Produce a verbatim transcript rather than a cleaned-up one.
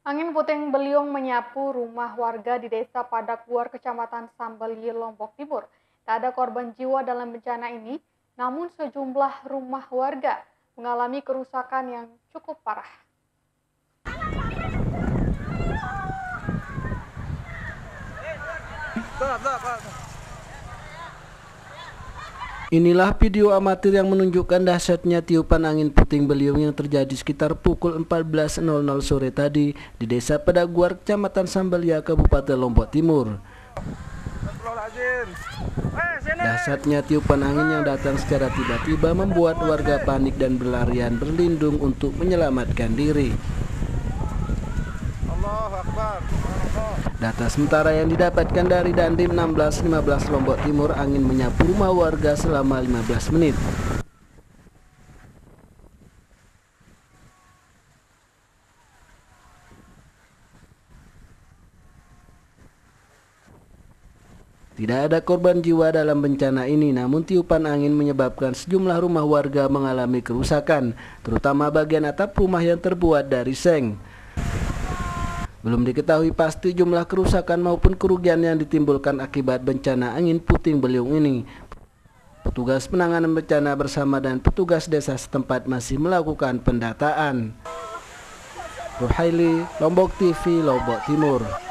Angin puting beliung menyapu rumah warga di Desa Padakuar, Kecamatan Sambelye, Lombok Timur. Tak ada korban jiwa dalam bencana ini, namun sejumlah rumah warga mengalami kerusakan yang cukup parah. Inilah video amatir yang menunjukkan dahsyatnya tiupan angin puting beliung yang terjadi sekitar pukul empat belas sore tadi di Desa Padakuar, Kecamatan Sambelye, Kabupaten Lombok Timur. Dahsyatnya tiupan angin yang datang secara tiba-tiba membuat warga panik dan berlarian berlindung untuk menyelamatkan diri. Data sementara yang didapatkan dari Dandim enam belas lima belas Lombok Timur, angin menyapu rumah warga selama lima belas menit. Tidak ada korban jiwa dalam bencana ini, namun tiupan angin menyebabkan sejumlah rumah warga mengalami kerusakan, terutama bagian atap rumah yang terbuat dari seng. Belum diketahui pasti jumlah kerusakan maupun kerugian yang ditimbulkan akibat bencana angin puting beliung ini. Petugas penanganan bencana bersama dan petugas desa setempat masih melakukan pendataan. Ruhaili, Lombok T V, Lombok Timur.